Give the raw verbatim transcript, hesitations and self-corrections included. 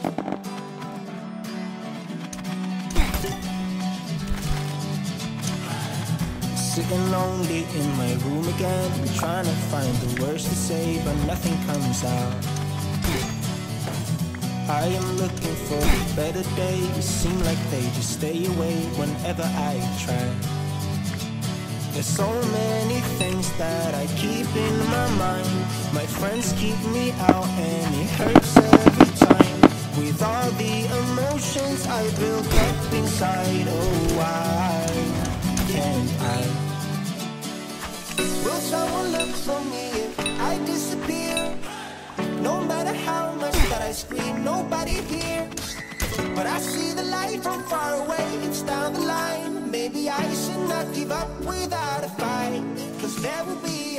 Sitting lonely in my room again, trying to find the words to say, but nothing comes out. I am looking for a better day. Seem like they just stay away whenever I try. There's so many things that I keep in my mind. My friends keep me out and it hurts every time. With all the emotions I built up inside, oh why can't I? Will someone look for me if I disappear? No matter how much that I scream, nobody hears. But I see the light from far away, it's down the line. Maybe I should not give up without a fight, 'cause there will be